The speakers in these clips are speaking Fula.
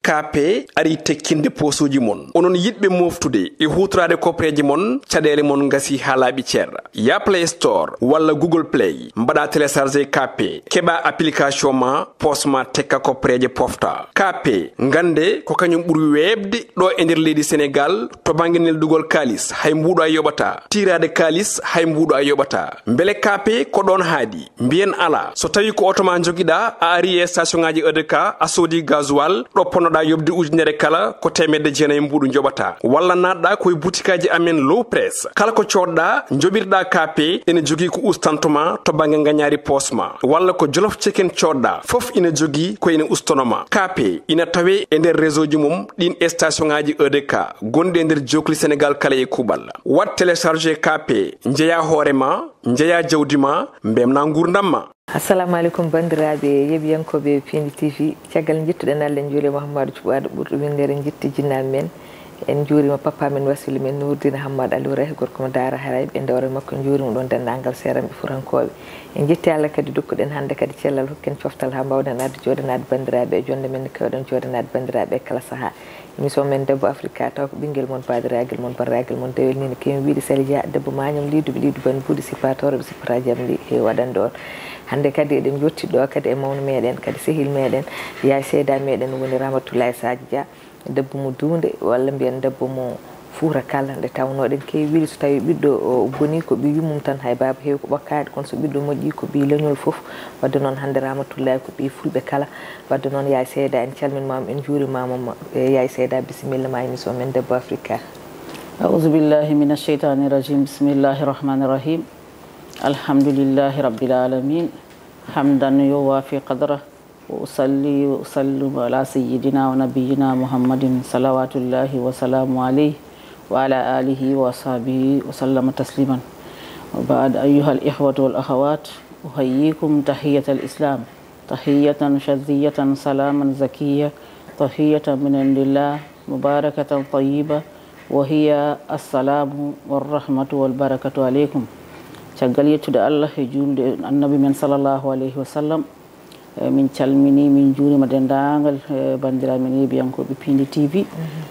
KP ari tekkinde posuji mon onon yidbe moftude e hutrade kopreji mon cadele mon ngasi halabi cerra ya Play Store walla Google Play mbada télécharger KP keba application ma posma tekka kopreje pofta KP ngande ko kanyum buri webde do e nder leydi Sénégal to banginel dugol kalis hay mbudo ayobata tirade kalis hay mbudo ayobata mbele KP ko don haadi mbien ala so tawi ko otoma jogida a ari e station ngaji EDK a sodi gasoil do ponoda yobde ujunere kala ko temedde jeenay mbudu jobata walla nadda koy boutikaji amen low press kala ko codda jobirda KP ene jogi ko ustantuma to bangi ngañaari posma walla ko jollof chicken codda fof ina jogi ko ene ustonoma KP ina tawe e nder réseau ji mum din station ngaji EDK gonde e nder jokli Sénégal kala e kubal wat télécharger KP njeya horema njeya jawdima mbemna gurdamma. Assalamu alaikum bandiraɓe yeɓiyankoɓe Pindi TV caggal jittuɗen Allah en juurima Hammadou Thioubado ɓurɗo windere jitti jinnaɓe men en juurima papa men wasilu men Nurdina Hammadou Aliou Rahi gorko mo Daara Haray ɓe ndewre makko juurima ɗon dendagal seeramɓe furankoɓe en jetti Allah kadi dokkuɗen hande kadi cellal hokken coftal ha mbawɗen adde joɗanade bandiraɓe e jonde men kewɗen joɗanade bandiraɓe kala saaha émission men Debbo Africa taw ko ɓinguel mon badiragel mon barragel mon dewel ni no kemi wiide Sali Dia debbo mañam liduɓe lidu bani buuɗi sipatoroɓe sipata jamdi he waɗande on hande kadi eɗen jotti ɗo kadi e mawno meɗen kadi sehil meɗen yaay seeda meɗen woni Ramatoulaye Sadji Dia debbo mo dunde walla mbiyen debbo mo fuura kala nde tawnoɗen kewi wiide so tawi ɓiɗɗo boni ko ɓi yummum tan hay baba heewi ko ɓokkade kono so ɓiɗɗo moƴƴi ko ɓi leñol foof wadde noon hande Ramatoulaye ko ɓi fulɓe kala wadde noon yaay seeda en calminmama en juurimama yaay seeda bisimilla ma émission men Debbo Africa. أعوذ بالله من الشيطان الرجيم بسم الله الرحمن الرحيم الحمد لله رب العالمين حمدا يوافي قدره وأصلي وأسلم على سيدنا ونبينا محمد صلوات الله وسلامه عليه وعلى آله وصحبه وسلم تسليما وبعد أيها الإخوة والأخوات أحييكم تحية الإسلام تحية شذية سلاما زكية تحية من عند الله مباركة طيبة وهي السلام والرحمة والبركة عليكم caggal yettude Allah e julde annabi men sallallahu alayhi wa sallam min calmini min juurima dendagal bandira men yeɓiyankoɓe Pindi TV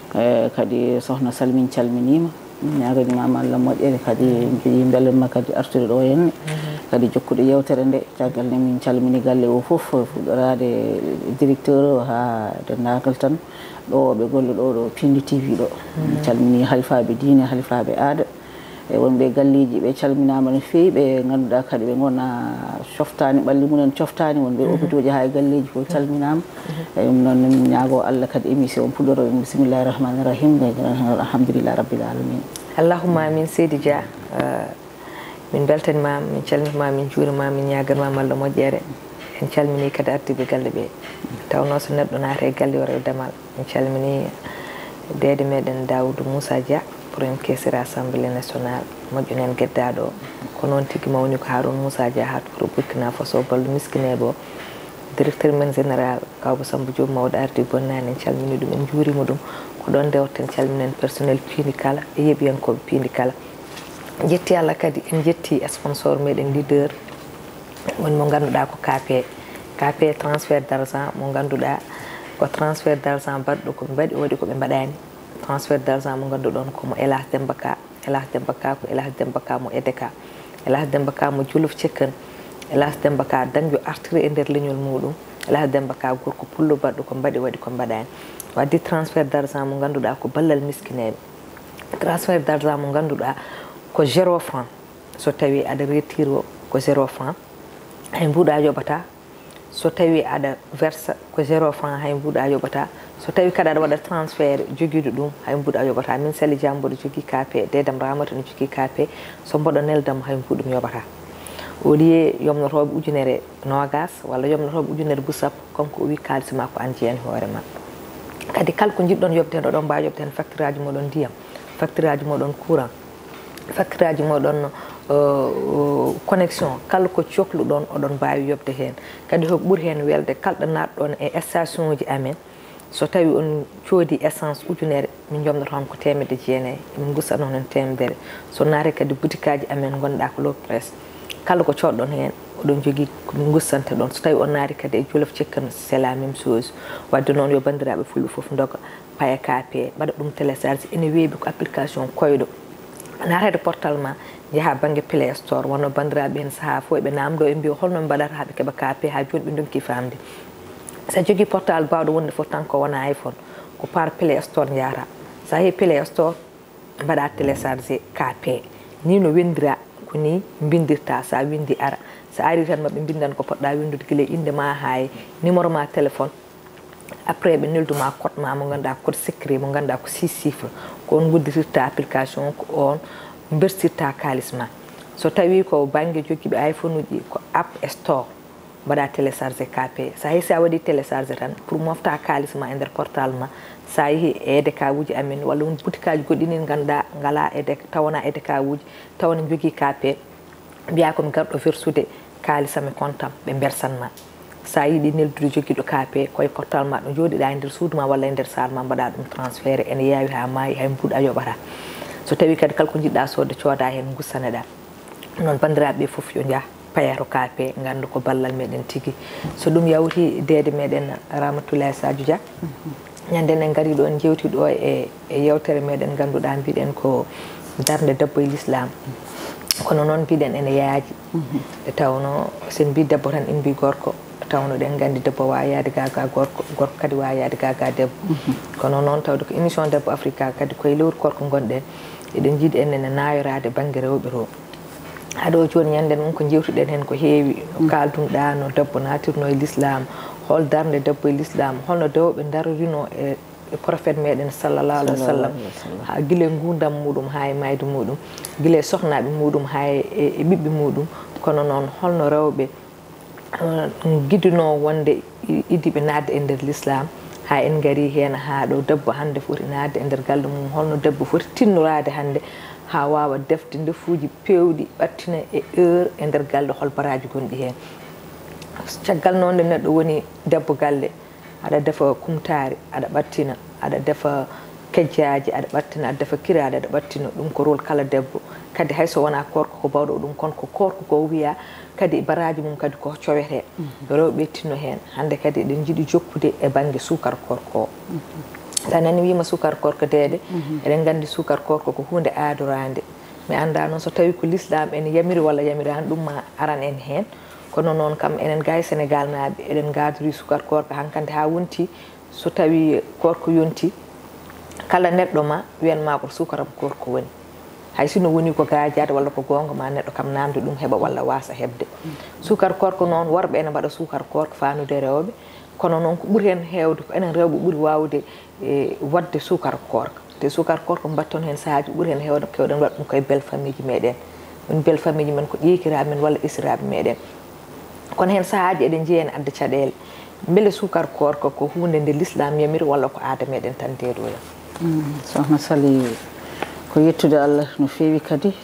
kadi sohna Sali min calminima ñaganimama Allah moƴƴere kadi jiɗi belenma kadi artude ɗo henne kadi jokkude yewtere nde caggal ne min calmini galle o foof fuɗɗorade directeur o ha dendagal tan ɗo ɓe golle ɗo Pindi TV ɗo min calmini halifaɓe diine halifaɓe aada e wonɓe galleji ɓe calminama no fewi ɓe ganduɗa kadi ɓe gona coftani ɓalli mumen coftani wonɓe hôpitaux ji ha e galleji fof calminama e ɗum noon min ñaago Allah kadi émission puɗɗoro bisimillahi rahmani rahim alhamdulillah rabbil alamin allahumma amin seydi Dia min beltanimama min calminima min juurimama min ñaganmama Allah moƴƴere en calmini kadi ardiɓe galle ɓe tawno so neɗɗo naata e galle o rew damal min calmini dede meɗen Daoudou Moussa Dia premier caisseur assemblée nationale moƴƴunen geddaɗo ko noon tigui mawni ko Haroun Moussa Dia ha to Burkina Faso ballo miskineɓe o directeur men général Kawba Samba Diop mawɗo ardi bonnani en calmini ɗum en juurima ɗum ko ɗon dewten calminen personnel Pindi kala e yeɓiyankoɓe Pindi kala jetti Allah kadi en jetti sponsor meɗen leader woni mo ganduɗa ko KP transfert d' argent mo ganduɗa ko transfert d' argent mbaɗɗo koɓe mbaɗi waɗi koɓe mbaɗani transfert d' argent mo ganduɗon komo Elas Demba Ka ko Elas Demba Ka mo EDK Elas Demba Ka mo Jollof Chicken Elas Demba Ka dañjo artiri e nder leñol muɗum Elas Demba Ka gorko pullo baɗɗo ko mbaɗi waɗi ko mbaɗani waddi transfert d' argent mo ganduɗa ko ballal miskineɓe transfert d' argent mo ganduɗa ko 0 franc so tawi aɗa retire o ko 0 franc hay mbuɗa yoɓata so tawi aɗa versa ko 0 franc hay mbuɗa yoɓata so tawi kadi aɗa waɗa transfert joguiɗo ɗum hay mbuɗa yoɓata min Sali Dia mboɗo jogui KP dedam Ramata ne jogui KP so mboɗo neldam hay mbuɗum yoɓata au lieu yomnotoɓe ujunere nogas walla yomnotoɓe ujunere busap konko o wi kalisi ma ko an jeeyani hoore ma kadi kala ko jiɗɗon yobde hen oɗon mbawi yobde hen facture aji moɗon ndiyam facture aji moɗon courant facture aji moɗon connexion kala ko cohluɗon oɗon mbawi yobde hen kadi ko ɓuuri hen welde kalɗo natɗon e station ji amen so tawi on coodi essence ujunere min jomnotoon ko 900 min gussano non temedere so naare kadi boutique aji amen gonɗa ko low press kala ko coɗɗon hen oɗon jogui ko gussanta ɗon so tawi on naari kadi e Jolof Chicken c'est la même chose wadde noon yo bandiraɓe fulɓe foof doga paya KP mbaɗa ɗum télécharge ene weeɓi ko application koyɗo naatade portal ma jaaha banggue Play Store wonno bandiraɓe hen saaha fo eɓe namdo e mbi holno mbaɗata haaɓe keeɓa KP ha joni ɓe donki famde sa jogui portal bawɗo wonde fof tan ko wona iPhone ko par Play Store jahata sa heehi Play Store mbaɗa téléchargé KP ni no windira ko ni bindirta sa windi ara sa ari tan maɓe bindan ko poɗɗa windude guila inde ma hay numéro ma téléphone après ɓe nelduma code ma mo ganduɗa code secret mo ganduɗa ko 6 chiffres ko on gudditirta application ko on bersirta kalis ma so tawi ko banggue jogguiɓe iPhone uji ko app store mbaɗa téléchargé KP sa heehi sa waɗi téléchargé tan pour mofta kalis ma e nder portal ma sa yeehi EDK uji amen walla won boutique aji goɗɗini ganduɗa ngala EDK tawana EDK uji tawana jogui KP mbiya komi garɗo versude kalisam e comptam ɓe bersanma sa yiiɗi neldude jogguiɗo KP koye portal ma ɗo joɗiɗa e nder suudu ma walla e nder salle ma mbaɗa ɗum transféré ene yaawi ha maayi hay mbuɗa yoɓata so tawi kadi kala ko jiɗɗa sodde cooda hen gussaneɗa noon bandiraɓe foof yo jaah payato KP gandu ko ballal meɗen tigui so ɗum yawti deede meɗen Ramatoulaye Sadio Dia ñande en gari ɗo en jewti ɗo e yewtere meɗen ganduɗa mbiɗen ko darde debbo e l'islam kono noon mbiɗen ene yaaji nde tawno sen mbi debbo tan en mbi gorko tawno ɗen gandi debbo wawi yaade gaga gorko gorko kadi wawi yaade gaga debbo kono noon tawde ko émission Debbo Africa kadi koye lewru korko gonɗen eɗen jiiɗi ennene nayorade banggue rewɓe to haɗo joni ñanden on ko jewtuɗen hen ko heewi no kaldumɗa no debbo natirno e l'islam hol darde debbo e l'islam holno dewɓe darorino e prophète meɗen sallallahu alayhi wa sallam ha guila gurdam muɗum ha e mayde muɗum guila sohnaɓe muɗum ha e ɓiɓɓe muɗum kono noon holno rewɓe guiduno wonde idiɓe nadde e nder l'islam ha en gari hen ha ɗo debbo hande foti nadde e nder galle mum holno debbo foti tinnorade hande ha wawa defde ndefuji pewɗi ɓattina e heure e nder galle hol baraji gonɗi hen caggal noon nde neɗɗo woni debbo galle aɗa defa kumtari aɗa ɓattina aɗa defa kejjaji aɗa ɓattina aɗa defa kiraɗe aɗa ɓattina ɗum ko rôle kala debbo kadi hayso wona korko ko bawɗo ɗum kono ko korko ko wiya kadi baraji mum kadi ko cowete rewɓe tinno hen hande kadi eɗen jiiɗi jokkude e banggue sukar korko o sa nani wima sukar korko deede eɗen gandi sukar korko ko hunde adorade mi anda noon so tawi ko l'islam en yamiri walla yamirani ɗum ma aran en hen kono noon kam enen ga e Sénégal naaɓe eɗen gadori sukar korko hankkandi ha wonti so tawi korko yonti kala neɗɗo ma wiyanma ko sukaram korko woni hay sino woni ko gajade walla ko gonga ma neɗɗo kam namde ɗum heeɓa walla wasa hebde sukar korko noon worɓe ene mbaɗa sukar korko fanude rewɓe kono noon ko ɓuuri hen hewde ko enen rewɓe ɓuuri wawde wadde sukar korko te sukar korko mbatton hen saahaji ɓuuri hen hewde kewɗen waɗa ɗum koye belle famille ji meɗen min belle famille ji men ko ƴeekiraɓe men walla isiraɓe meɗen kono hen saahaji eɗen jeeya en adde caɗele beele sukar korko ko hunde nde l'islam yamiri walla ko aada meɗen tan ndeɗoya sohna Sali ko yettude Allah no feewi kadi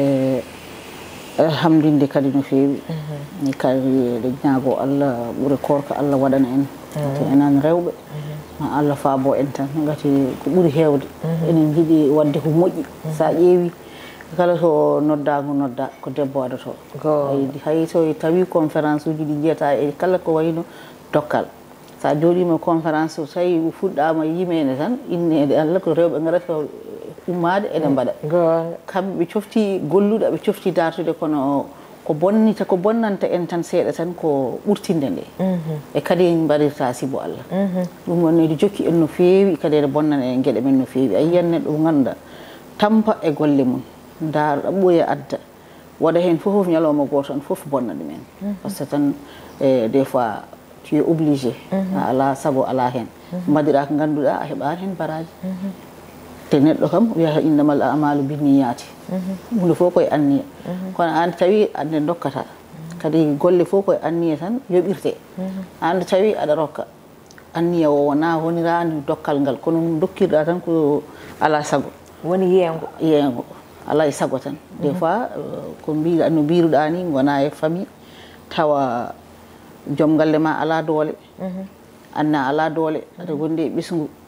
alhamdulillah kadi no feewi ni kadi ɗe ñaago Allah ɓuuri korko Allah waɗana en te enen rewɓe ma Allah faabo en tan gati ko ɓuuri hewde enen jiiɗi wadde ko moƴƴi sa ƴeewi kala to noddago nodda ko debbo waɗato hay so tawi conférence uji ɗi jiyata e kala ko wayno dokkal sa jooɗima conférence so tawi fuɗɗama yimene tan innede Allah ko rewɓe garata ummade eɗen mbaɗa kamɓe ɓe cofti golluɗo ɓe cofti dartude kono ko bonnita ko bonnanta en tan seeɗa tan ko ɓurtinde nde e kadi en mbaɗirta sibo Allah ɗum wonnede jokki en no feewi kadi ene bonnan en gueɗe men no feewi a yiyan neɗɗo mo ganduɗa tampa e golle mum daaroɗa ɓooya adda waɗa hen fof ñalawma goto tan fof bonna ɗumen par ce que tan des fois tu es obligé a ala sago ala hen mbaɗira ko ganduɗa a heɓani hen baraji te neɗɗo kam wiyata innamal a'malu binniyati hunde fof koye anniya kono an tawi ande dokkata kadi golle fof koye anniya tan yoɓirte an tawi aɗa rokka anniya o wona wonirani dokkal ngal kono dokkirɗa tan ko ala sago woni yeengo ala e sago tan des fois ko mbiɗa no mbiruɗa ni gona e famille tawa joom galle ma ala doole anna ala doole aɗa gondi e ɓesgu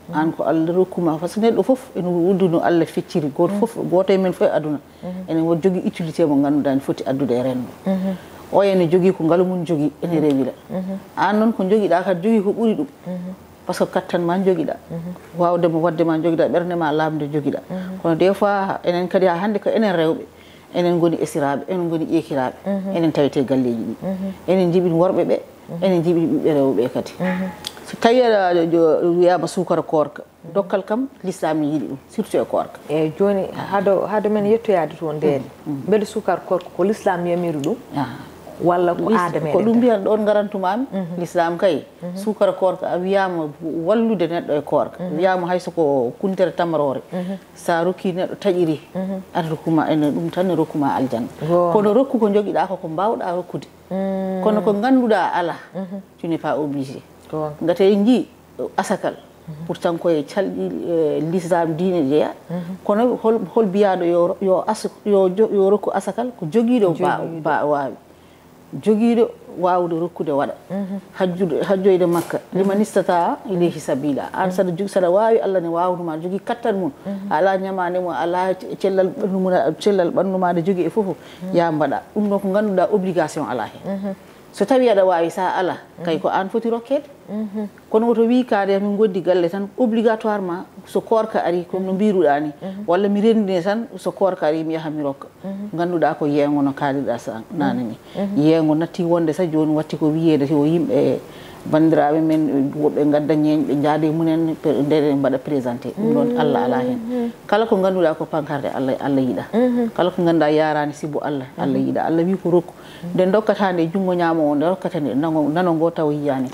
an ko Allah rokkuma par ce que neɗɗo fof ene wuddu no Allah fecciri goto fof goto e men fof e aduna ene wodi jogui utilité mo ganduɗa ne foti addude e renndo o ene jogui ko ngaalu mum jogui ene rewira an noon ko joguiɗa kadi jogui ko ɓuuri ɗum par ce que kattan ma joguiɗa wawdemo wadde ma joguiɗa ɓerde ma lamde joguiɗa kono des fois enen kadi ha hande ko enen rewɓe enen goni esiraɓe enen goni ƴeekiraɓe enen tawete galleji ɗi enen jiiɓi worɓeɓe enen jiiɓi ɓiɓɓe rewɓe kadi so tawi aɗa wiyama sukara korka dokkal kam l'islam yiiɗi ɗum surtout e korka eyyi joni haade men yettoyade toon ndeede beele sukara korka ko l'islam yamiru ɗum walla ko aada meɗen ko ɗum mbiyan ɗon garantumami l'islam kay sukara korka a wiyama wallude neɗɗo e korka wiyama hayso ko kuntere tamarore sa rokki neɗɗo taƴiri aɗa rokkuma ene ɗum tan ne rokkuma aljanna kono rokku ko joguiɗa ko mbawɗa rokkude kono ko ganduɗa ala tu n'es pas obligé ngate en jii asakal pourtant koye calɗi l'islam diine jeeya kono hol biyaɗo yo rokku asakal ko joguiɗo wawi joguiɗo wawde rokkude waɗa hajjoyde makka liman istata ilayhi sabila an saɗa wawi Allah ne wawnuma jogui kattan mum ala ñamade mum ala cellal ɓandu ma nde jogui e foof ya mbaɗa ɗum ɗon ko ganduɗa obligation ala hen so tawi aɗa wawi sa ala kay ko an foti rokkede kono woto wi kaade min goddi galle tan obligatoirement so korka ari comme no mbiruɗa ni walla mi rendine tan so korka ari mi yaha mi rokka ganduɗa ko yeengo no kaaliɗa sa nane ni yeengo natti wonde sa joni watti ko wiyede o yimɓe bandiraɓe men woɓɓe gadda ñeeñɓe jaade munen nde mbaɗa présenté ɗum ɗon Allah ala hen kala ko ganduɗa ko pancarde Allah yiiɗa kala ko ganduɗa yarani sibbo Allah yiiɗa Allah wi ko rokku nde dokkata nde jungo ñaamo o nde rokkata nde nanongo taw yiyani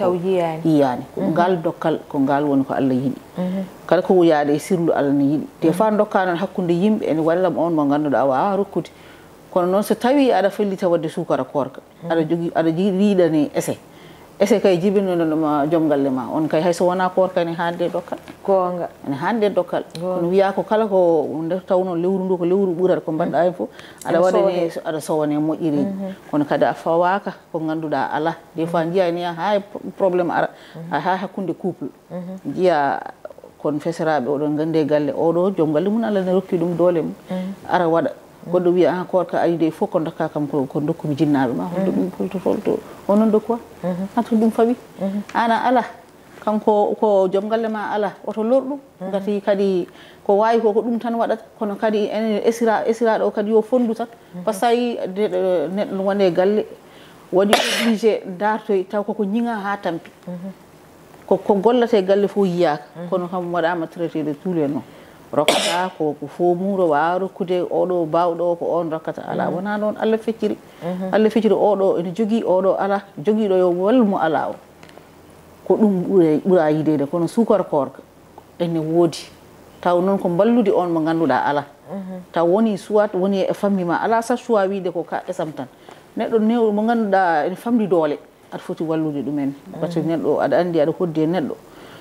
ko ngal dokkal ko ngal woni ko Allah yiiɗi kala ko yaade e sirlu Allah ne yiiɗi des fois dokka noon hakkude yimɓe ene wallam on mo ganduɗa wawa rokkude kono noon so tawi aɗa fellita wadde sukara korka aɗa riiɗani ese kay jibinoɗoma joom galle ma on kay hayso wona korka ene hande dokkal gonga ene hande dokkal kono wiya ko kala ko nde tawno lewru ndu ko lewru ɓuurata ko mbaɗɗa hen fof aɗa waɗane aɗa sowane moƴƴiri kono kadi a fawaka ko ganduɗa ala des fois jiya ni ha probléme ara ha hakkude couple jiya kon feseraɓe oɗon gande galle oɗo joom galle mum Allah ne rokki ɗum doole mum ara waɗa goɗɗo wiya korka ari de fof ko dokka kam ko dokkumi jinnaɓe ma holto ɗum holto onon dokkuwa hato ɗum fawi ana ala kanko ko joom galle ma ala oto lorɗum gati kadi ko wawi ko ɗum tan waɗata kono kadi enen esiraɗo kadi yo fondu tan par ce que a yi neɗɗo wone galle waɗi obligé dartoy taw koko ñiŋa ha tampi ko gollate galle fof yiyaka kono kam waɗama traité de tous les noms rokkata ko fomuro wawa rokkude oɗo bawɗo ko on rokkata ala wona noon Allah fecciri oɗo ene jogui oɗo ala joguiɗo yo wallumo ala o ko ɗum ɓuura yidede kono sukara korka ene woodi taw noon ko ballude on mo ganduɗa ala taw woni soit woni e famille ma ala sa choix wiide ko ka ɓesam tan neɗɗo newɗo mo ganduɗa ene famɗi doole aɗa foti wallude ɗumen par ce que neɗɗo aɗa andi aɗa hoddi e neɗɗo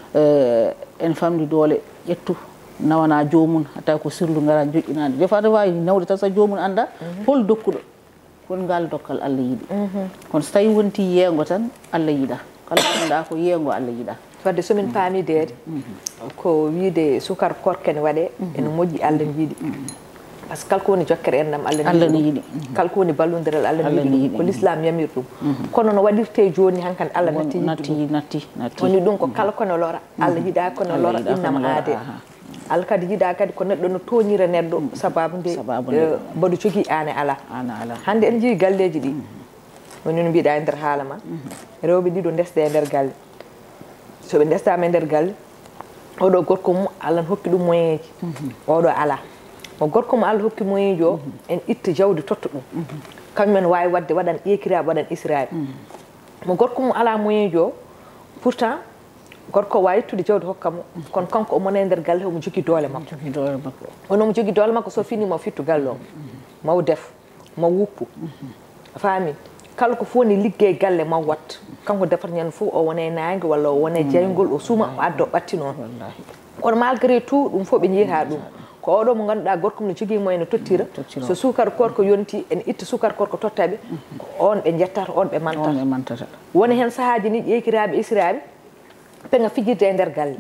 ene famɗi doole ƴettu nawana jomum taw ko sirlu ngara joƴƴinade des fois aɗa wawi nawde tan sa jomum anda hol dokkuɗo kon ngal dokkal Allah yiiɗi kono so tawi wonti yeengo tan Allah yiiɗa kala ganduɗa ko yeengo Allah yiiɗa wadde somin paamidede ko wiide sukar korka ne waɗe ene moƴƴi Allah ne yiiɗi par ce que kala ko woni jokkere en nam Allah ne yiiɗi kala ko woni ballodiral Allah ne yiiɗi ko l'islam yamir ɗum kono no waɗirte joni hankadi Allah natti woni ɗum ko kala kono lora Allah yiiɗa kono lora innama aade Allah kadi yiiɗa kadi ko neɗɗo no toñira neɗɗo sababu nde mbaɗo jogui ane ala hande en jii galleji ɗi woni no mbiɗa e nder haala ma rewɓe ɗiɗo ndesde e nder galle soɓe ndestama e nder galle oɗo gorko mum Allah ne hokki ɗum moyen ji oɗo ala mo gorko mo Allah hokki moyen ji o en itta jawdi totta ɗum kañumen wawi wadde waɗan ƴekiraɓe waɗan israɓe mo gorko mum ala moyen ji o pourtant gorko wawi ittude jawdi hokka mo kono kanko omona e nder galle omo jogui doole makko onomo jogui doole makko so fini mo fittu galle o maw def ma wuppu faami kala ko foni liggey galle maw wat kanko defata ñande fof o wona e nangue walla o wona e jeygol o suuma o adda o ɓatti noon kono malgré tout ɗum fof ɓe jiita ɗum ko oɗo mo ganduɗa gorko no jogui moyen no tottira so sukar korko yonti en itta sukar korko tottaɓe on ɓe jettata on ɓe mantata woni hen saahaji ni ƴeykiraɓe isiraɓe peŋa fijirde e nder galle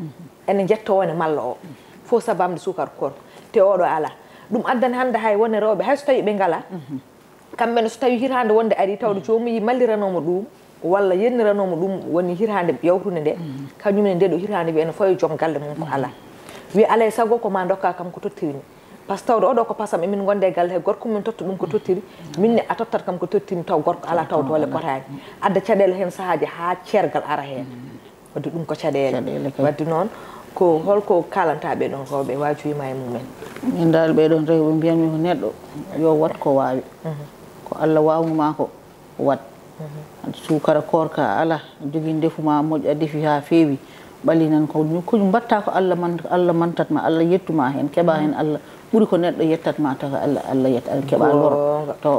ene jetto woni malla o fo sabamde sukar korko te oɗo ala ɗum addani hande hay woni rewɓe hay so tawi ɓe ngala kamɓene so tawi hirande wonde ari tawde jomum yi malliranoma ɗum walla yenniranoma ɗum woni hirande yawtude nde kañumne nde ɗo hirande wi ene fawi joom galle mum ko ala wi alay sago ko ma dokka kam ko tottirini par ce que tawde oɗo ko pasam emin gonde galle he gorko min totta ɗum ko tottiri minne a tottat kam ko tottirimi taw gorko ala taw dole potani adda caɗele hen sahaji ha ceergal ara hen wadde ɗum ko caɗele wadde noon ko holko kalanta ɓeɗon rewɓe wajuyima e mumen min dal ɓeɗon rewɓe mbiyanmi ko neɗɗo yo wat ko wawi ko Allah wawnuma ko wat sukara korka ala jogui defuma moƴƴo a defi ha feewi ɓalinan ko mbatta ko Allah mantatma Allah yettuma hen keɓa hen Allah ɓuuri ko neɗɗo yettatma taw Allah yetta keɓa lor to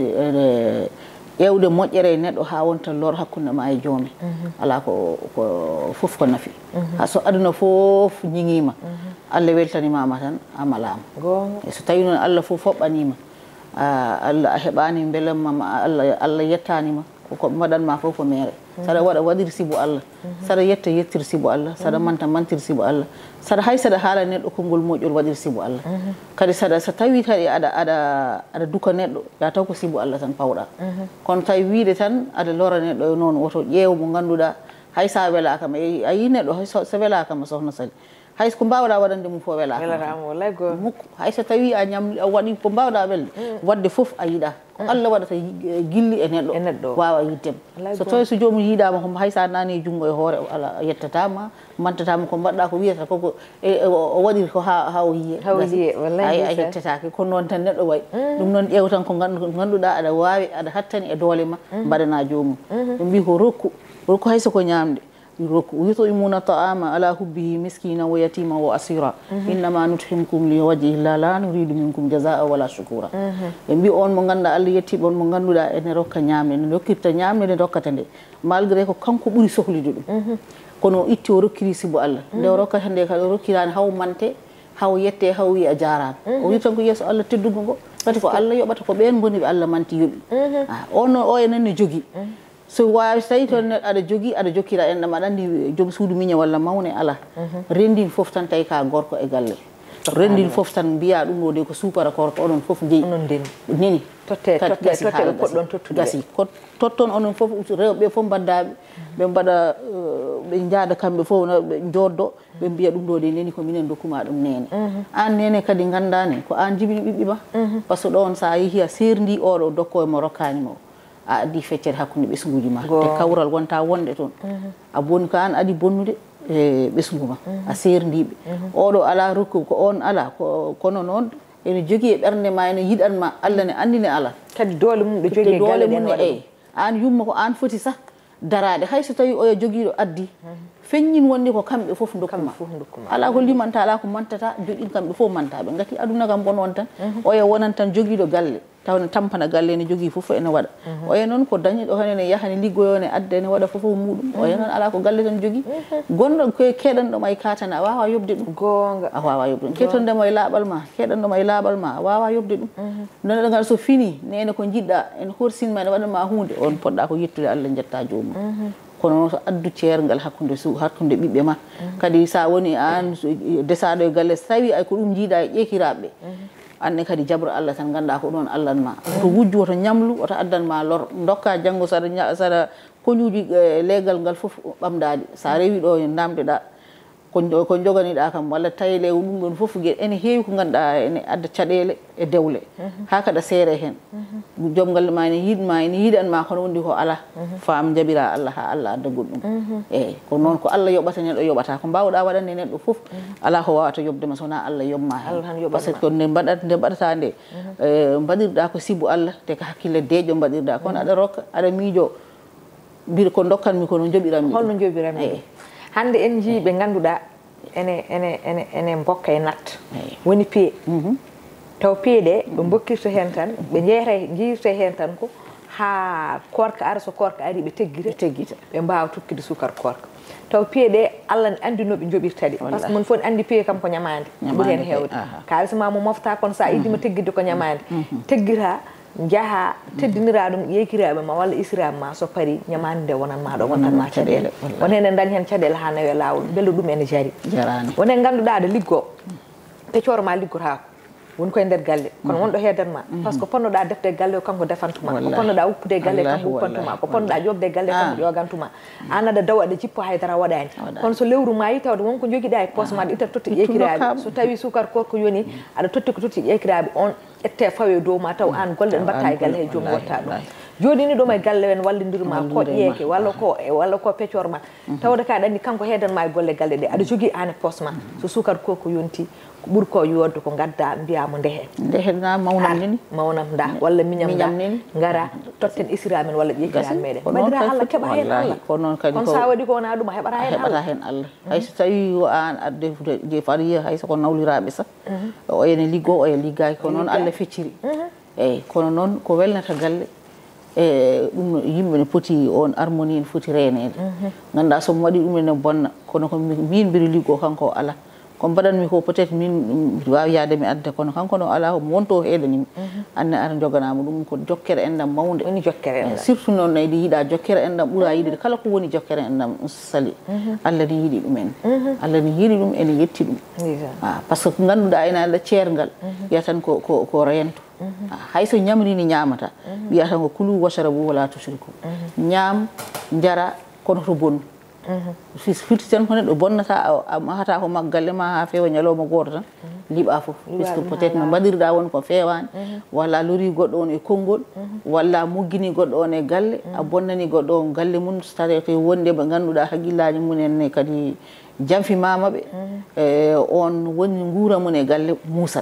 wiye ƴewde moƴƴere e neɗɗo ha wonta lor hakkude ma e joomi ala ko fof ko nafi ha so aduna fof ñiŋima Allah weltanimama tan a malama e so tawi noon Allah fof foɓɓanima Allah a heɓani beelamma Allah yettanima ko mbaɗanma fof ko mere saɗa waɗa waɗir sibo Allah saɗa yetta yettir sibo Allah saɗa manta mantir sibo Allah saɗa hay saɗa haala neɗɗo konngol moƴƴol waɗir sibo Allah kadi saɗa so tawi kadi aɗa duka neɗɗo ya taw ko sibo Allah tan pawɗa kono tawi wiide tan aɗa lora neɗɗo noon woto ƴeew mo ganduɗa hay sa welakama a yi neɗɗo so welakama sohna Sali hay ko mbawɗa waɗande mum fof welakama mukko hay so tawi a ñamli a waɗi ko mbawɗa welde wadde fof a yiiɗa ko Allah waɗata gilli e neɗɗo wawa yiddema so tawi so jomum yiiɗama ko hay sa nani junggo e hoore ala yettatama mantatama ko mbaɗɗa ko wiyata koko o waɗiri ko ha o yiye a yettatake kono noon tan neɗɗo wayi ɗum noon ƴeew tan ko ganduɗa aɗa wawi aɗa hattani e doole ma mbaɗana jomum ɓe mbi ko rokku hay soko ñamde يطعمون طعام على حبه مسكينا ويتيما واسيرا انما نطعمكم لوجه الله لا نريد منكم جزاء ولا شكورا mbi on mo ganda Allah yetti bon mo ganduda ene rokka ñamde ne rokkirta ñamde ne rokkata nde malgré ko kanko ɓuri sohlude ɗum kono itti o rokkiri sibo Allah nde o rokkata nde kadi o rokkirani haw mante haw yette haw wi a jarama o wi tan ko yeeso Allah teddugo ngo kadi ko Allah yoɓata ko ɓen boni ɓe Allah manti yoɓi on o enen ne jogui so wawi so tawi toon aɗa jogui aɗa jokkira en ɗam aɗa andi joom suudu miña walla mawne ala rendin foof tan tawi ka gorko e galle rendin foof tan mbiya ɗum ɗo de ko sukara korko onon foof jeeyi nini totte poɗɗon tottude gasi ko totton onon foof rewɓe foof mbaddaɓe ɓe mbaɗa ɓe jaada kamɓe fof ɓe joddo ɓe mbiya ɗum ɗo de neni ko minen dokkuma ɗum nene an nene kadi gandani ko an jibini ɓiɓɓe ma par ce que ɗon sa yeehi a serdi oɗo dokko mo rokkanima o a addi feccere hakkude ɓesguji ma te kawral wonta wonde toon a bonni ko an adi bonnude e ɓesgu ma a serdiɓe oɗo ala rokku ko on ala kono noon ene jogui e ɓernde ma ene yiɗanma Allah ne andine ala kadi doole mum ɗo jogui doole mum e an yumma ko an foti sa darade hay so tawi oyo joguiɗo addi feññin wonde ko kamɓe foof dokkuma ala ko limanta ala ko mantata joɗin kamɓe fof mantaɓe gati aduna kam bon on tan oyo wonan tan joguiɗo galle tawne tampana galle ne jogui foof ene waɗa oyo noon ko dañiɗo honene yahane liggoyo ne adda ene waɗa fofo muɗum oyo noon ala ko galle tan jogui gonɗo ko keɗanɗoma e katane a wawa yobde ɗum gonga a wawa yobde ɗum kettondema e laaɓal ma keɗanɗoma e laaɓal ma a wawa yobde ɗum noneɗo ngal so fini nene ko jiɗɗa ene horsinma ene waɗanma hunde on poɗɗa ko yettude Allah jetta jomum kono so addu ceergal hakkude ɓiɓɓe ma kadi sa woni an desaɗo e galle so tawi ay ko ɗum jiiɗa e ƴekiraɓe anne kadi jabro Allah tan ganda ko ɗon Allah ma to wujju oto ñamlu oto addanma lor dokka janggo saɗa koñuji leegal ngal foof ɓamdade sa rewi ɗo namdeɗa ko joganiɗa kam walla tayle ɗum ɗon foof gueɗe ene heewi ko ganduɗa ene adda caɗele e dewle ha kada seere hen joom galle ma ene yiɗma ene yiɗanma kono wondi ko ala faam jaɓira Allah ha Allah adda goɗɗum eyyi ko noon ko Allah yoɓata neɗɗo yoɓata ko mbawɗa waɗande neɗɗo foof ala ko wawata yobdema sowona Allah yoɓma hen par ce que nde mbaɗata nde mbaɗirɗa ko sibu Allah te ko hakkille deeƴo mbaɗirɗa kono aɗa rokka aɗa miijo mbir ko dokkanmi kono joɓiranmi holno joɓiranmi hande en jii ɓe ganduɗa ene mbokka e natta woni piye taw piye ɗe ɓe bokkirta hen tan ɓe jiirta hen tan ko ha korka ara so korka ari ɓe teggita ɓe mbawa tukkude sukar korka taw piye ɗe Allah ne andi noɓe joɓirta ɗe par ce que mon fof andi piye kam ko ñamade ɓuuri hen hewde kalisma mo mofta kono sa iddima teggidde ko ñamade teggita jaha teddinira ɗum yeekiraɓe ma walla isiraɓe ma so pari ñamande wonan ma ɗo wontanma caɗele wonen dañi hen caɗele ha nawi lawol beele ɗum ene jari wonen ganduɗa aɗa liggo peccoro ma liggotako woni koye nder galle kono wonɗo heedanma par ce que ponnoɗa defde galle o kanko defantuma ko ponnoɗa uppude galle kanko uppantuma ko ponnoɗa ƴogde galle kanko ƴogantuma an aɗa dawa aɗa jippo haydara waɗani kono so lewru ma yi tawde wonko joguiɗa e poche ma aɗa itta totti ƴekiraɓe so tawi sukar korko yoni aɗa totti ko totti ƴekiraɓe on ette fawe dow ma taw an golle ɗe mbatta e galle he jomum watta ɗum jooɗini ɗum e galle en wallodirma ko ƴeeke walla ko peccor ma tawde ka ɗanni kanko heedanma e golle galle ɗe aɗa jogui an e poche ma so sukar korko yonti ɓuuri ko yodde ko gadda mbiyamo ndehe mawnam nini mawnam da walla miñam da gara totten isiramen walla ƴeekiraɓe meɗen badira Allah keɓa hen Allah ko noon kadi on sa waɗi ko wona ɗum a heɓata hen Allah hay so tawi an aɗa defude je fariya hay soko nawliraɓe sa o ene liggo o e liggaki ko noon Allah fecciri eyyi kono noon ko welnata galle ɗum yimɓe ne poti on harmonie ne foti renede ganduɗa somo waɗi ɗum ene bonna kono ko min mbiɗa liggo kanko ala ko mbaɗanmi ko peut être min wawi yaade mi adda kono kanko no ala mo wonto heedanimi anne ara joganama ɗum ko jokkere endam mawde woni jokkere endam surtout noon naydi yiiɗa jokkere endam ɓuura yiɗide kala ko woni jokkere endam sali Allah ni yiiɗi ɗumen Allah ni yiiɗi ɗum ene yetti ɗum par ce que ganduɗa ene aɗa ceergal wiya tan ko rento hayso ñamrini ñamata wiya tan ko kulu washarabu wala tushriku ñaam jara kono to bonnu firti tan ko neɗɗo bonnata a mahata ko maggalle ma ha feewa ñalawma goto tan liiɓa foof puisque peut être no mbaɗirɗa won ko fewani walla a lori goɗɗo on e konngol walla a moggini goɗɗo on e galle a bonnani goɗɗo on galle mum so tawi ko wonde ɓe ganduɗa haqqillaji mumen kadi janfimamaɓe on woni guura mum e galle musat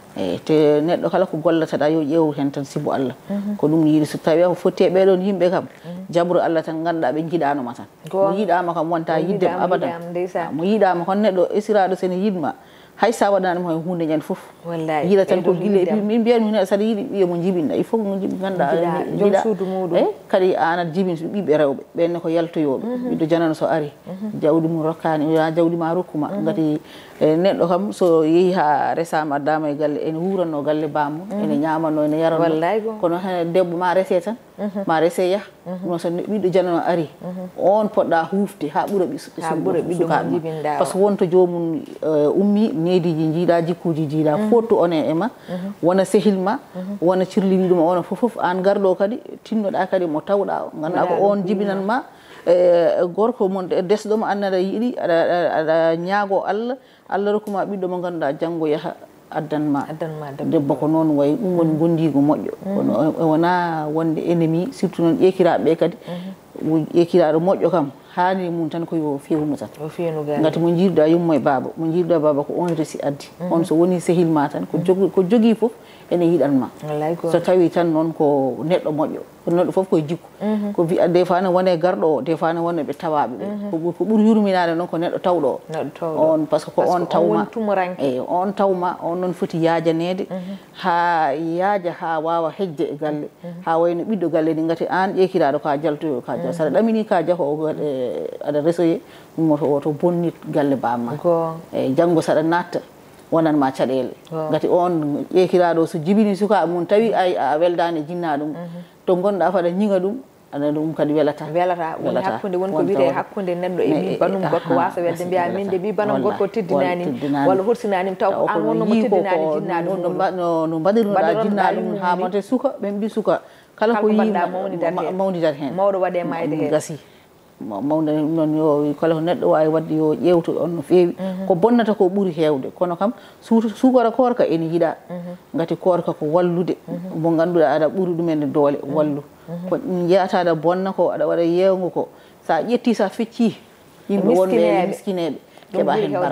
te neɗɗo kala ko gollataɗa yo ƴeew hen tan sibo Allah ko ɗum yiiɗi so tawi ko fotti e ɓeɗon yimɓe kam jabru Allah tan ganduɗa ɓe jiiɗanoma tan mo yiiɗama kam wonta yiddem abadan mo yiiɗama kon neɗɗo esiraɗo sene yiɗma hay sa waɗanimo hen hunde ñande foof yiiɗa tan ko guille min mbiyatmi neɗɗo saɗa yiiɗi ɓiye mo jibinɗa il faut ko jibi ganduɗa jiiɗa kadi an aɗa jibin ɓiɓɓe rewɓe ɓenne ko yaltoyoɓe ɓiɗɗo janano so ari jawɗi mum rokkani jawɗi ma rokkuma gati neɗɗo kam so yeehi ha resama addama e galle ene wuranno galle bamum ene ñamanno ene yaranno kono debbo ma rese tan ma rese yaah ɗum so ɓiɗɗo janano ari on poɗɗa hufde ha ɓuura ɓiɗɗo par ce que wonto jomum ummi nediji jiiɗa jikkuji jiiɗa fottu one e ma wona sehil ma wona cirliniɗuma wona foof an garɗo kadi tinnoɗa kadi mo tawɗa o ganduɗa ko on jibinan ma gorko mon desɗoma anne aɗa yiiɗi aɗa ñaago Allah rokkuma ɓiɗɗo mo ganduɗa janggo yaaha addanma debbo ko noon wayi ɗum woni gondigo moƴƴo kono wona wonde ennemi surtout noon ƴekiraɓe kadi ƴekiraɗo moƴƴo kam haani mum tan ko yo fewnu tan gati mo jiiruɗa yummo e baba mo jiiruɗa baba ko on resi addi on so woni sehil ma tan ko jogui foof ene yiɗanma so tawi tan noon ko neɗɗo moƴƴo ko neɗɗo foof koye jikku ko wiya des fois ne wone garɗo o des fois ne wonne ɓe tawaɓe ɓe ko ɓuuri yurminade noon ko neɗɗo tawɗo o on par ce que ko on tawma eyi on tawma on noon foti yaajanede ha yaaja ha wawa hejde e galle ha wayno ɓiɗɗo galle ni gati an ƴekiraɗo ka jaltoyo ka jal saɗa ɗamini ka jaaho aɗa resoye ɗum oto bonnit galle bamma eyyi janggo saɗa natta wonanma caɗele gati on ƴekiraɗo so jibini sukaɓe mum tawi a weldani jinna ɗum to gonɗa faɗa ñiga ɗum aɗa ɗum kadi welata woni hakkude wonko wiyete hakkude neɗɗo e mi banum gorko wasa welde mbiya min de mi banam gorko teddinani walla horsinanimi taw ko an wonnomo teddinani jinnaɗum no mbaɗirnoɗa jinna ɗum ha mate suka ɓe mbi suka kala ko yima mawdidat hen mawɗo waɗe mayde hen gasi mawde noon yo kala ko neɗɗo wawi wadde yo ƴewtu on no feewi ko bonnata ko ɓuuri hewde kono kam sukara korka ene yiiɗa gati korka ko wallude mo ganduɗa aɗa ɓuuri ɗumende doole wallu ko jeyata aɗa bonna ko aɗa waɗa yewgo ko sa ƴetti sa fecci yimɓe wonɓe miskineɓe keɓa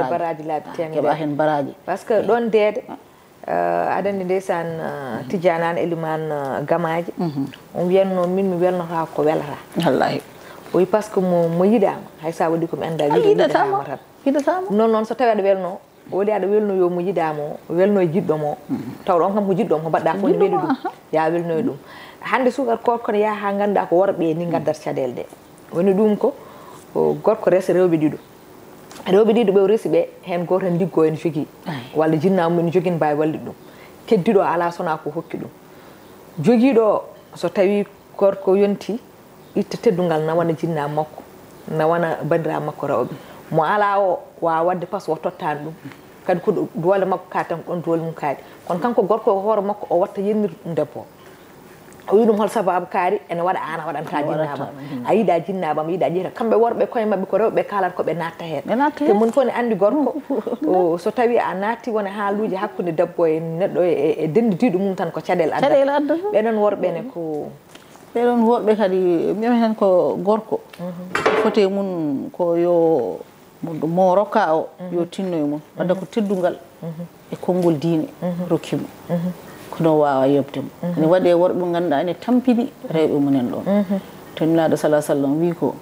hen baraji par ce que ɗon deede aɗa andi ndeysan Tidiane Elimane Gamaji on wiyatno min mi welnota ko welata wallahi oui par ce que mo yiɗama hay sa waɗi komi anda yiɗatama noon so tawi aɗa welno woni aɗa welno yo mo yiɗama o welno e jiɗɗomo o tawɗo on kam ko jiɗɗomo ko mbaɗɗa fof ne weeli ɗum ya welnoye ɗum hande sukar korko ne yaha ha ganduɗa ko worɓe ni gaddat caɗele ɗe woni ɗum ko gorko resa rewɓe ɗiɗo ɓe resi ɓe hen goto hen liggo en jogui walla jinnamu en jogui ne mbawi wallude ɗum keddiɗo ala sona ko hokki ɗum jogiiɗo so tawi gorko yonti itta teddungal nawana jinna makko nawana bandira makko rewɓe mo ala o wawa wadde pas o tottani ɗum kadi ko doole makko ka tan ɗon doole mum kaari kono kanko gorko hoore makko o watta yennir ɗum debbo o wi ɗum hol sababu kaari ene waɗa an a waɗanta jinnabam a yiiɗa jinnabam yiiɗa ƴeeta kamɓe worɓe koye mabɓe ko rewɓe kalata koɓe natta hen te mun fof ne andi gorko so tawi a naatti wona haaluji hakkude debbo e neɗɗo e dendidiɗo mum tan ko caɗele addata ɓeɗon worɓe ne ko ɓeɗon worɓe kadi mimi hen ko gorko fote mum ko yo mo rokka o yo tinno e mum wadda ko teddungal e konngol diine rokkimo kono wawa yobdemo ene waɗe worɓe ɓe ganduɗa ene tampini rewɓe munen ɗon tannaɗo salah sallam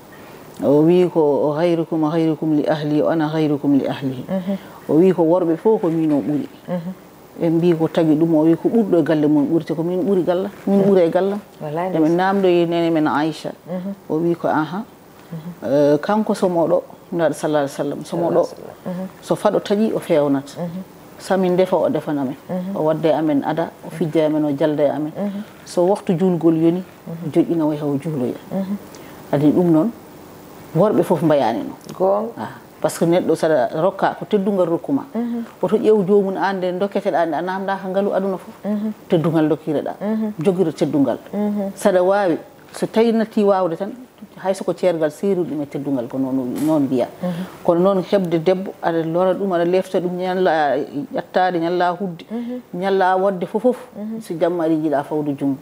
wi ko hayrukum li ahli o ana hayrukum li ahlihi o wi ko worɓe fof ko min o ɓuuri ɓe mbi ko tagui ɗum o wi ko ɓurɗo e galle mum ɓurte ko min ɓuuri galla min ɓuuri e gallam emin namdoyi nene men Aïcha o wi ko kanko somoɗo naɗo salah alih sallam somoɗo so faɗo taƴi o fewnata samin defa o defanamen o wadde amen ada o fijja amen o jalda e amen so waktu julgol yoni joƴƴina way haw juuloya adi ɗum noon worɓe fof mbayani noon par ce que neɗɗo saɗa rokka ko teddungal rokkuma oto ƴeew jomum an nde dokketeɗa nde a namdaka ngaalu aduna fof teddungal dokkireɗa joguiro teddungal saɗa wawi so tawi natti wawde tan haysoko ceergal seeri ɗum e teddungal ko noon wiya kono noon heɓde debbo aɗa lora ɗum aɗa lefta ɗum ñalla ƴettade ñalla hudde ñalla wadde fofof so jamma aɗa jiiɗa fawde jungo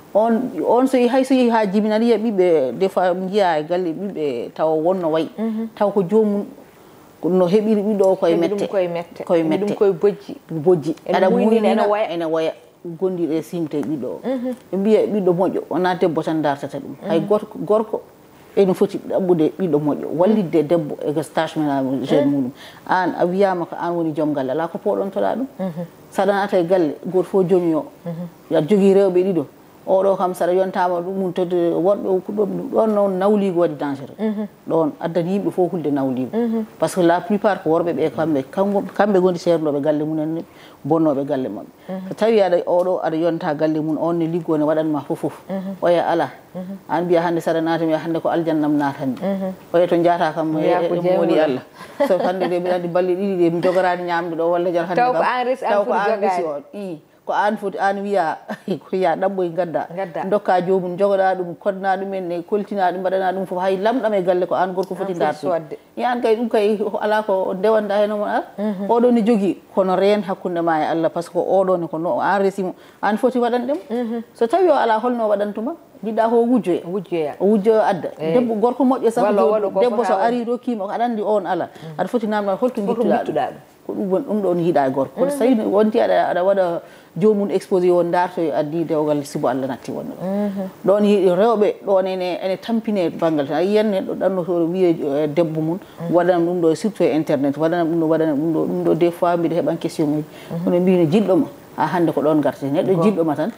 on so hay so yeehi ha jibina aɗa yiya ɓiɓɓe des fois jiiya e galle ɓiɓɓe tawa wonno wayi taw ko jomum no heɓiri ɓiɗɗo o koye mette koye bojji aɗa muñina ene waya gondiɗe simte ɓiɗɗo o ɓe mbiya ɓiɗɗo moƴƴo wona debbo tan dartata ɗum hay gorko ene foti ɗaɓɓude ɓiɗɗo moƴƴo wallidde debbo e stage men jeune muɗum an a wiyama ko an woni joom galle ala ko poɗon toɗa ɗum saɗa nata e galle goto fof joomi o ya jogui rewɓe ɗiɗo oɗo kam saɗa yontama ɗum tode worɓe ɗon noon nawligo waɗi dangereux ɗon addani yimɓe fof hulde nawligo par ce que la plupart ko worɓe ɓe kamɓe gondi sernoɓe galle mumen bonnoɓe galle mabɓe so tawi oɗo aɗa yonta galle mum on ne liggo ne waɗanma fofof oya ala an mbiya hande saɗa naata mbiya hande ko aljannam natande oya to jaata kam mooli Allah so hande de mbiɗa andi balɗe ɗiɗi ɗe mi jogorani ñamde ɗo walla jar hande taw ko an resi on ko an foti an wiya ko ya ɗaɓɓoy gadda dokka jomum jogoɗa ɗum kodna ɗumen e koltina ɗum mbaɗana ɗum fof hay lamɗam e galle ko an gorko foti darde yan kay ɗum kay ala ko ndewanda heno mon ar oɗo ne jogui kono reen hakkude ma e Allah par ce que oɗo ne ko an resimo an foti waɗan ɗum so tawi o ala holno waɗantuma jiɗɗa ko wujjoya adda debbo gorko moƴƴo sah debbo so ari rokkima ko aɗa andi on ala aɗa foti namdal holto guittuɗa ko ɗum ɗon yiiɗa e gorko kono so tawi wonti aɗa waɗa jomum exposé o darto e addi dewgal sibo Allah natti wonno ɗon yiiɗi rewɓe ɗon ene tampine banggal tan ayi neɗɗo ɗannotoɗo wiye debbo mum waɗanam ɗum ɗo surtout e internet waɗanam ɗum ɗo waɗanam ɗum ɗo des fois mbiɗa heɓan question muji kono mbino jiɗɗoma ha hande ko ɗon garte neɗɗo jiɗɗoma tan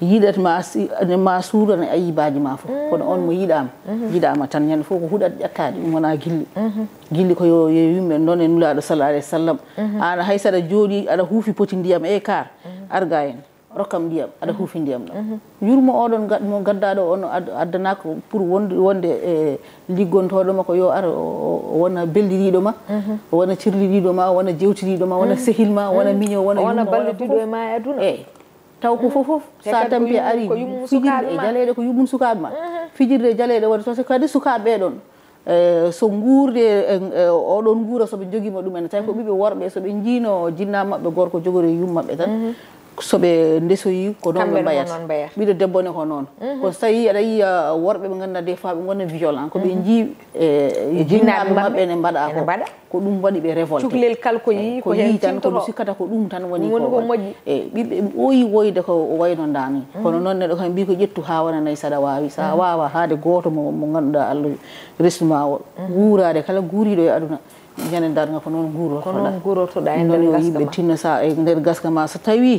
yiɗatma suurana ayibaji ma fof kono on mo yiɗama tan ñande fof ko huɗat ƴettade ɗum wona gilli ko yo yimɓe noon e nulaɗo sallah alayhi sallam an hay saɗa jooɗi aɗa huufi poti ndiyam e kar arga en rokkam ndiyam aɗa huufi ndiyam ɗam yurmo oɗon mo gaddaɗo on addanaka pour wonde e liggontoɗoma ko yo ar wona belliriɗo ma wona cirliɗiɗo ma wona jewtiriɗo ma wona sehil ma wona migno wona ballidiɗo e ma e aduna taw ko fofof sa tampi ari fijirde e jaleɗe ko yummum sukaɓe ma fijirde e jaleɗe waɗa to kadi sukaɓe ɗon so guurde oɗon guura soɓe joguima ɗumen tawi ko ɓiɓe worɓe soɓe jiino jinna mabɓe gorko jogori yummaɓe tan soɓe ndesoyi ko noon ɓe mbayata ɓiɗo debbo ne ko noon ko so tawi aɗa yiya worɓe ɓe ganduɗa des fois ɓe gonna violent koɓe jii jinnaɓe mabɓe ne mbaɗa ko ɗum waɗi ɓe révolte cuklel kala ko yi ko yi tan ko sikkata ko ɗum tan woni ko moƴƴi e ɓiɓɓe ɓooyi woyde ko wayno ndani kono noon neɗɗo kam mbi ko ƴettu ha wona nayyi saɗa wawi sa wawa haade goto mo ganduɗa Allah resnuma o guurade kala guuriɗo e aduna ñande darga ko noon guurotoɗa noon yo yimɓe tinno sa e nder gaska ma so tawi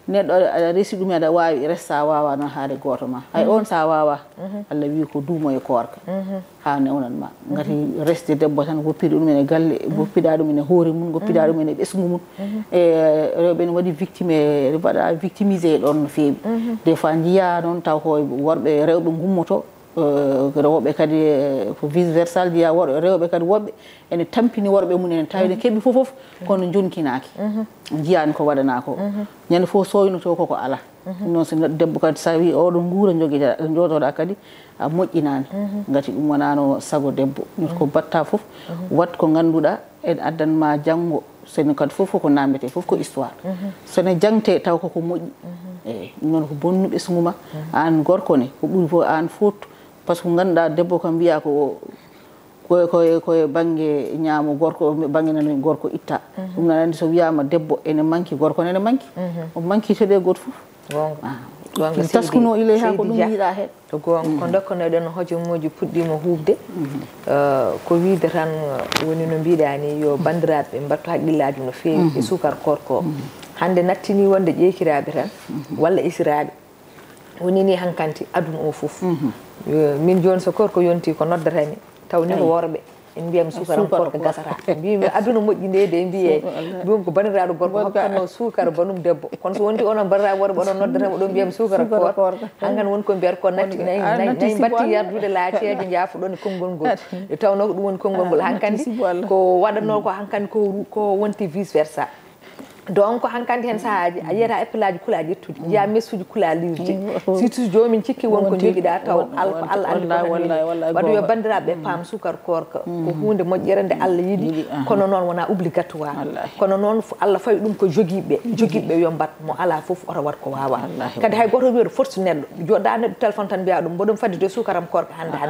neɗɗo aɗa resi ɗum aɗa wawi resta wawa noon haade goto ma hay on sa wawa Allah wi ko duumo e koorka ha newnan ma ngati resde debbo tan goppiɗo ɗum ene galle goppiɗa ɗum ene hoore mum goppiɗa ɗum ene ɓesgu mum e rewɓe ne waɗi victime waɗa victimisé ɗon no feewi des fois jiya noon taw ko worɓe rewɓe gummoto rewɓe kadi ko vice versa jiya rewɓe kadi woɓɓe ene tampini worɓe mum ene tawi ne keeɓi fof kono jonkinaki jiyani ko waɗana ko ñande fof soynoto koko ala noon so neɗɗo debbo kadi sa wi oɗon guura jotoɗa kadi a moƴƴinani gati ɗum wonano sago debbo ko batta fof wat ko ganduɗa en addanma janggo sene kadi fof ko namete fof ko histoire sone jangte taw koko moƴƴi eyyi ɗum noon ko bonnuɓe suguma an gorko ne ko ɓuuri fof an fof par ce que ganduɗa debbo kam mbiya ko koye banggue ñaamo gorko banggue nane gorko itta ɗum nan andi so wiyama debbo ene manki gorko nene manki o manki toɗe goto fof taskuno iley ha ko ɗum yiiɗa hen to gonga ko dokkonoɗen hojomuji puɗɗima hubde ko wiide tan woni no mbiɗa ni yo bandiraɓe mbatto haqqillaji no feewi e sukar korko hande nattini wonde ƴeykiraɓe tan walla isiraɓe woni ni hankanti aduna o foof min joni so korko yonti ko noddatami tawni ko worɓe en mbiyam sukaram korko gasata mbimi aduna moƴƴi nde de mbiye ɗum ko baniraɗo gorko hokkatno sukara banum debbo kono so wonti onon baniraɓe worɓe oɗon noddatamo ɗo mbiyam sukara korko hangan woni ko mbiyata ko natti nayi batti yardude laaceje jaafuɗon e konngol ngol e tawno ko ɗum woni konngol ngol hankandi ko waɗatno ko hankandi ko wonti vice versa donc hankandi hen sahaji a yiyata éppilaji kulaji ƴettude jiya messuji kulalirde surtout jomin cikki wonko joguiɗa taw Allah andi waɗa yo bandiraɓe paam sukar korka ko hunde moƴƴere nde Allah yiiɗi kono noon wona obligatoire kono noon Allah fawi ɗum ko joguiɓe yo mbat mo ala foof oto wat ko wawa kadi hay goto wiyoto force neɗɗo joɗɗa neɗɗo téléphone tan mbiya ɗum mboɗon fadde de sukaram korka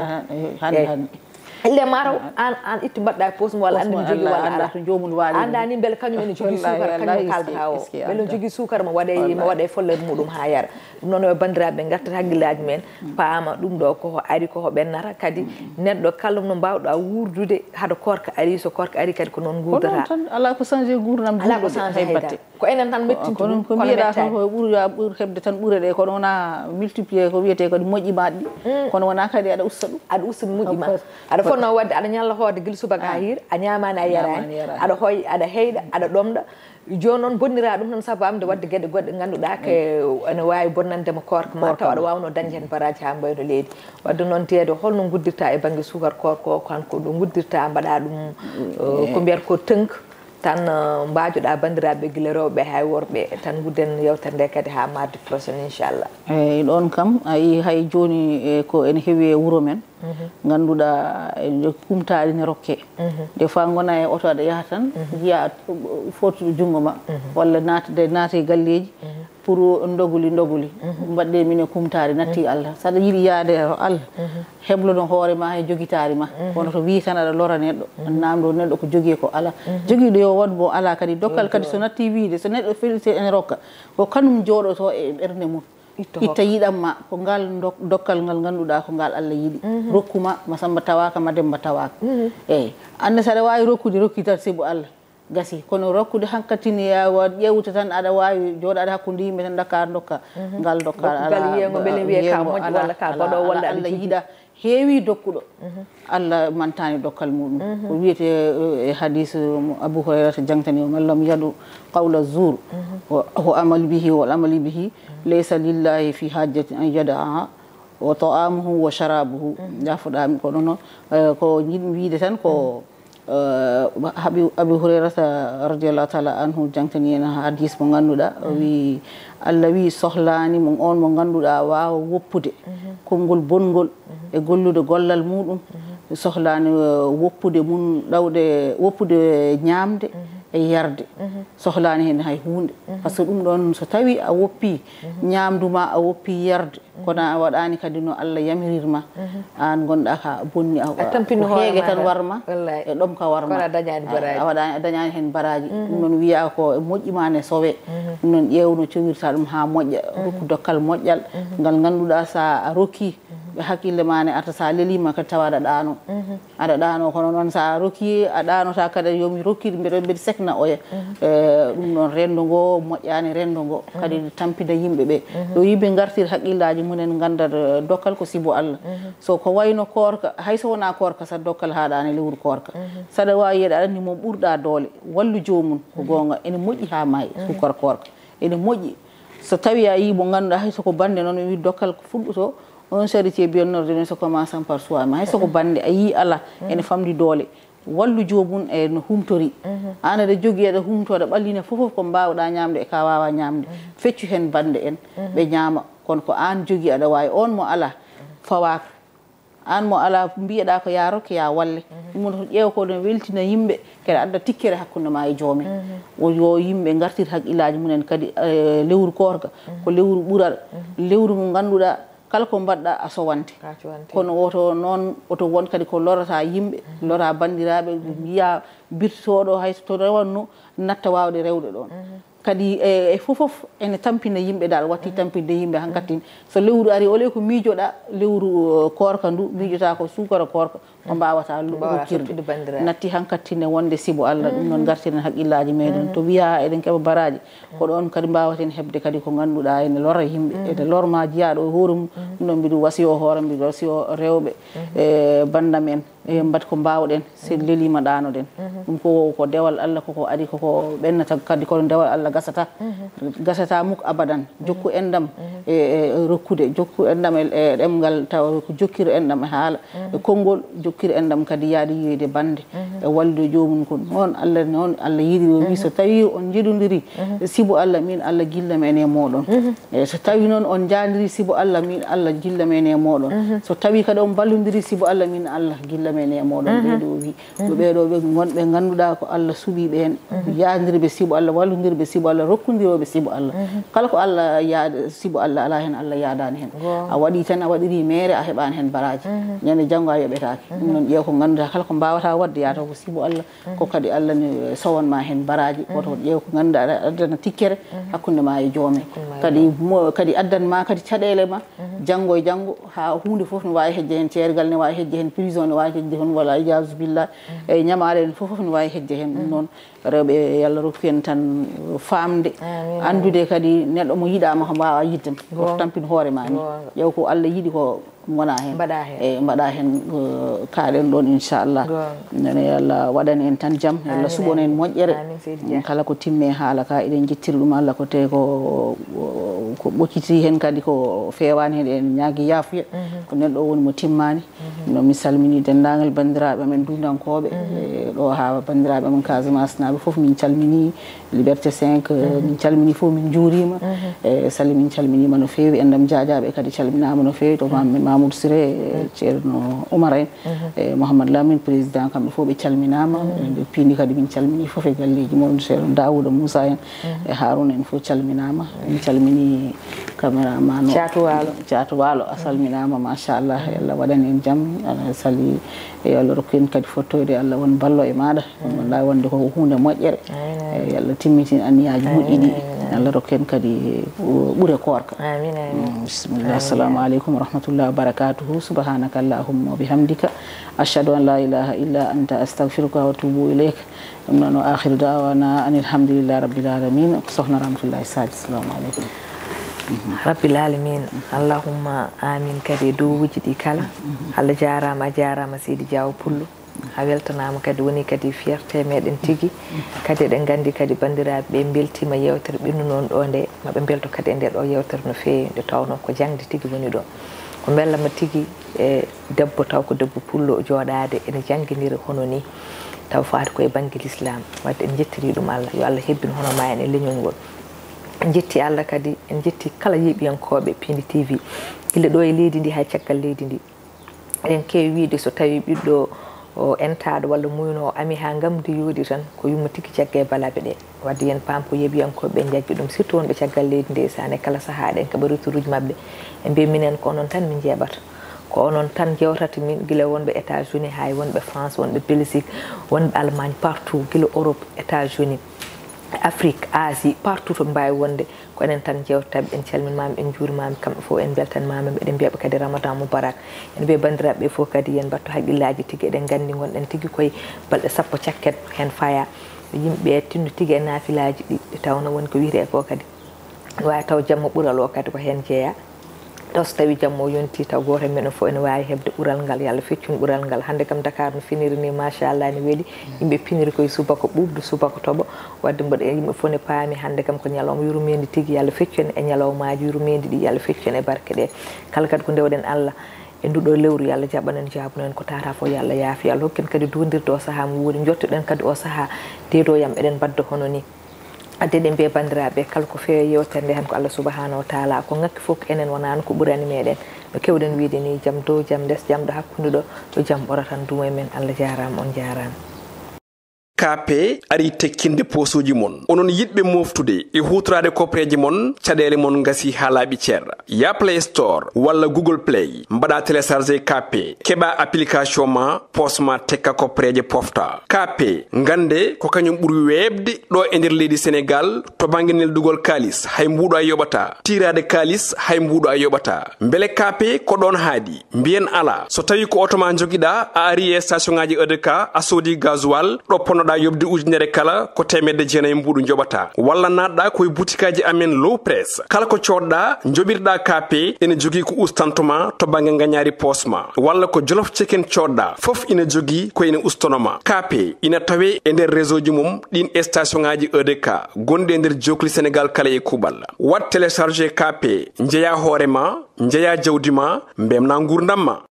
hande elle maraw an itti mbaɗɗa poste walla andi mi jogui walla ala to jomum waali andani beele kañum ene jogui sukar kañum kaldata o beele jogui sukar mo waɗe follere muɗum ha yara ɗum noon yo bandiraɓe gartata hagguillaji men paama ɗum ɗo koko ari koko ɓennata kadi neɗɗo kala no mbawɗa wurdude haɗa korka ari so korka ari kadi ko noon gurdata ala ko changé gurdam ala ko changé heydata ko enen tan mettintu kono ko mbiyeɗa tan ko ɓuuri hebde tan ɓuure ɗe kono wona multiplier ko wiyete kadi moƴƴimaɗe ɗi kono wona kadi aɗa usta ɗum aɗa usta moƴƴima aɗa no wadde aɗa ñalla hoode guila subaka ha hiir a ñamani a yarani aɗa hoy aɗa heyɗa aɗa ɗomɗa joni noon bonnira ɗum tan sabamde wadde gueɗe goɗɗe ganduɗa ke ene wawi bonnandema korka ma taw aɗa wawno dañde hen baraji ha mbayno leydi wadde noon teede holno guddirta e banggue sukar korko kanko ɗo guddirta mbaɗa ɗum ko mbiyata ko teunk tan mbajoɗa bandiraɓe guila rewɓe hay worɓe tan gudden yewtere nde kadi ha mardi prochaine inchallah eyyi ɗon kam ayi hay joni ko ene heewi e wuuro men ganduɗa ene kumtali ne rokke des fois gona e oto aɗa yaaha tan jiya fotuɗo junggo ma walla naate galleji pour doguli mbaɗɗe min e kumtari natti Allah saɗa yiiɗi yaade Allah heblono hoore ma e joguitari ma kono to wi tan aɗa lora neɗɗo namdo neɗɗo ko jogui ko ala joguiɗo yo waɗ mo ala kadi dokkal kadi so natti wiide so neɗɗo félicité ene rokka ko kañum jooɗoto e ɓerde mum itta yiɗanma ko ngal dokkal ngal ganduɗa ko ngal Allah yiiɗi rokkuma Masamba tawaka Mademba tawaka eyyi ande saɗa wawi rokki tan saabu Allah gasi kono rokkude hankkatini yawa ƴewta tan aɗa wawi joɗade hakkude yimɓe tan Dakar dokka ngal dokka yeego beele wiye ka moƴƴo walla ka baɗo walla Allah yiiɗa heewi dokkuɗo Allah mantani dokkal muɗum ko wiyete e hadis Abou Hurairata jangtani o man lam yadu qawla zour o amal bihi wal amali bihi laysa lillahi fi hajjati an yadaa wa ta'amuhu wa sharabuhu jafoɗami ko ɗon ko yiɗmi wiide tan ko Abou Hurairata radiallahu taala anhu jangtani en hadis mo ganduɗa wi Allah wi sohlani mo on mo ganduɗa wawa woppude konngol bongol e gollude gollal muɗum sohlani woppude mum ɗawde woppude ñamde e yarde sohlani hen hay hunde par ce que ɗum ɗon so tawi a woppi ñamduma a woppi yarde kono a waɗani kadi no Allah yamirirma an gonɗa ka bonni a heege tan warma e ɗom ka warma a waɗani a dañani hen baraji ɗum noon wiya ko moƴƴimane sowe ɗum noon ƴewno cowirta ɗum ha moƴƴa rokku dokkal moƴƴal ngal ganduɗa sa a rokki ɓe hakkille mane arta sa lelima kadi tawa aɗa ɗano kono noon sa rokki a ɗanota kadi yomi rokkide mbeɗa sekna oya ɗum noon rendo ngo moƴƴani rendo ngo kadi tampida yimɓe ɓe ɗo yimɓe gartir haqqillaji mumen gandata dokkal ko sibo Allah so ko wayno korka hayso wona korka sa dokkal haɗani lewru korka saɗa wawi yeɗa aɗa andi mo ɓurɗa doole wallu jomum ko gonga ene moƴƴi ha maayi sukar korka ene moƴƴi so tawi a yi mo ganduɗa hay soko bande noon wi dokkal ko fuɗɗoto on charité biyonnorde ne so commençant par soi ma hay soko bande a yi ala ene famdi doole wallu jomum e no humtori an aɗa jogui aɗa humto aɗa ɓallina fofof ko mbawɗa ñamde e ka wawa ñamde feccu hen bande en ɓe ñaama kono ko an jogui aɗa wawi on mo ala fawaka an mo ala mbiyeɗa ko ya rokke ya walle ɗum to ƴeewa ko no weltina yimɓe kadi adda tikkere hakkude ma e joomen yo yimɓe gartir haqqillaji mumen kadi lewru korka ko lewru ɓural lewru mo ganduɗa kala ko mbaɗɗa a sowante kono oto noon oto won kadi ko lorata yimɓe lora bandiraɓe mbiya birtoɗo hay to rewanno natta wawde rewde ɗon kadi e fofof ene tampina yimɓe dal watti tampinde yimɓe hankkattin so lewru ari ole ko miijoɗa lewru korka ndu miijota ko sukara korka ko mbawata hokkirde natti hankattine wonde sibo Allah ɗum noon gartiren haqqillaji meɗen to wiya eɗen keɓa baraji ko ɗon kadi mbawaten hebde kadi ko ganduɗa ene lora yimɓe ene lorma jiyaɗo e hoore mum ɗum ɗon mbiɗa wasiyo hoore mbiɗa wasiyo rewɓe e bandam en e mbat ko mbawɗen se lelima ɗanoɗen ɗum ko dewal Allah koko ari koko ɓennata kadi kono dewal Allah gasata mukk abadan jokku endam e rokkude jokku endam e ɗemgal taw ko jokkir endam e haala e konngol jokkir endam kadi yaade yiide bande e wallude jomum ko noon Allah yiɗi o wi so tawi on jeɗodiri sibo Allah min Allah gilla men e moɗon e so tawi noon on jandiri sibo Allah min Allah gilla men e moɗon so tawi kadi on ballodiri sibo Allah min Allah gilla men e moɗon ɓeɗo wi ɓeɗo ɓe gonɓe ganduɗa ko Allah suuɓiɓe hen yadirɓe sibo Allah wallodirɓe sibo Allah rokkodiroɓe sibo Allah kala ko Allah yaada sibo Allah ala hen Allah yaadani hen a waɗi tan a waɗiri mere a heɓani hen baraji ñande janggo a yoɓetake ɗum noon ƴeew ko ganduɗa kala ko mbawata wadde yata ko sibo Allah ko kadi Allah ne sowanma hen baraji woto ƴeew ko ganduɗa aɗa addana tikkere hakkude ma e joome kadi addanma kadi caɗele ma janggo e janggo ha hunde foof ne wawi hejje hen ceergal ne wawi hejje hen prison ne wawi hejje hen walla ijasu billah e ñamale en foof ne wawi hejje hen ɗum noon rewɓe yallah rokku en tan famde andude kadi neɗɗo mo yiɗama ko mbawa yiddem woto tampin hoore ma ni ƴeew ko Allah yiɗi ko wona hen e mbaɗa hen kaɗen ɗon inchallah nene Allah waɗani en tan jaam Allah suɓon en moƴƴere kala ko timme haala ka eɗen jettiri ɗum Allah ko te ko ɓocciti hen kadi ko fewani hen en ñaagui yaafuya ko neɗɗo woni mo timmani no mi salmini dendagal bandiraɓe men dundankoɓe ɗo ha bandiraɓe men Casamance naɓe foof min calmini Liberté 5 min calmini fof min juurima e sali min calminima no fewi endam diadiaɓe kadi calminama no fewi to Mamoudou Siré ceerno Oumar en e Mouhamadou Lamine président kamɓe fof ɓe calminama ɓe pindi kadi min calmini fof e galleji moɗon ceerno Daouda Moussa en e Harouna en fof calminama min calmini caméraman Thiatou Walo a salminama machallah Allah waɗani en jaam ana sali e Allah rokku en kadi fottoyde Allah won ballo e maɗa wallahi wonde ko hunde moƴƴere e Allah timmitin anniyaji moƴƴi ɗi Allah rokku en kadi ɓuure korka bismillah assalamu aleykum wa rahmatullahi wa barakatuhu subhanaka allahumma wa bihamdika ashhadu an la ilaha illa anta astaghfiruka wa atubu ilayk ɗum noon o akhiru dawana an alhamdulillahi rabbil alamin sohna rahmatullahi sadi assalamu aleykum rabbil alamin allahumma amin kadi dow wujjiɗi kala Allah jarama a jarama Seydi Diaw Pullo a weltanama kadi woni kadi fierté meɗen tigui kadi eɗen gandi kadi bandiraɓe ɓe beltima yewtere ɓinnu noon ɗo nde maɓe belto kadi e nde ɗo yewtere no fewi nde tawno ko jangde tigui woni ɗo ko bellama tigui e debbo taw ko debbo pullo joɗade ene jangguinira hono ni taw faati koye banggue l'islam wadde en jettiri ɗum Allah yo Allah hebbin hono ma en e leñol ngol en jetti Allah kadi en jetti kala yiɓiyankoɓe Pindi TV ille ɗo e leydi ndi hay caggal leydi ndi eɗen kewi wiide so tawi ɓiɗɗo o entaɗo walla muyno ami ha gamdi yoodi tan ko yumma tigui cagga e balaɓe ɗe wadde yen pam ko yeeɓiyankoɓe jaggi ɗum surtout wonɓe caggal leydi nde sane kala saaha ɗen kaɓa retour uji mabɓe e mbi minen ko onon tan min jeeɓata ko onon tan jewtata min guila wonɓe États-Unis hay wonɓe France wonɓe Belgique wonɓe Allemagne partout guila Europe États-Unis Afrique Asie partout to mbawi wonde ko enen tan jewtaɓe en calminmama en juurimama kamɓe fof en beltanmama eɗen mbiyaɓe kadi ramadan moubarak en mbiya bandiraɓe fof kadi yen mbattu haqqillaji tigui eɗen gandi gonɗen tigui koye balɗe sappo cakket hen faya yimɓe tinno tigui e naafilaji ɗi tawno woni ko wiite ko kadi wawi taw jamma ɓuural o kadi ko hen jeeya taw so tawi jamma o yonti taw goto meɗen fof ene wawi hebde ɓuural ngal yo Allah feccun ɓuural ngal hande kam Dakar no finiri ni machallah ne weeli yimɓe piniri koye subaka ɓuɓde subaka toɓo wadde mbaɗa yimɓe fof ne paami hande kam ko ñalawma yurmedi tigui yo Allah feccun e ñalawmaji yurmedi ɗi yo Allah feccun e barke ɗe kala kadi ko ndewɗen Allah e nduɗo lewru yo Allah jaɓanen jabuno en ko tata fof yo Allah yaafi Allah hokken kadi dudirde o saaha mo woni jottoɗen kadi o saaha deedoyam eɗen mbadda hono ni adde ɗen mbiye bandiraɓe kala ko feewi yewtere nde hen ko Allah subahanahu wa taala ko ngakki fof enen wonano ko ɓurani meɗen no kewɗen wiide ni jaam dow jaam less jaam ɗo hakkude ɗo yo jaam ɓoratan dumo men Allah jarama on jarama KP ari tekkinde posuji mon onon yidɓe moftude e hutorade kopreji mon caɗele mon gasi ha laaɓi ceerra ya Play Store walla Google Play mbaɗa téléchargé KP keɓa application ma posma tekka kopreje pofta KP gande ko kañum ɓuuri webde ɗo e nder leydi Sénégal to banggue neldugol kalis hay mbuɗo a yoɓata tirade kalis hay mbuɗo a yoɓata beele KP ko ɗon haadi mbiyen ala so tawi ko auto ma joguiɗa a ari e station ngaji EDK a soodi gasoil ɗo ponnoɗa yobde ujunere kala ko temedde jeenayi mbuɗu joɓata walla natɗa koye boutikaji amen low press kala ko coɗɗa joɓirɗa KP ene jogui ko ustantoma to banggue gagnari posma walla ko jolof chicken coɗɗa foof ina jogui ko ene ustonoma KP ina tawe e nder réseau ji mum ɗin station ngaji EDK gonɗi e nder jokli Sénégal kala e kuuɓal wat téléchargé KP jeeya hoorema jeeya jawdi ma mbemna gurdam ma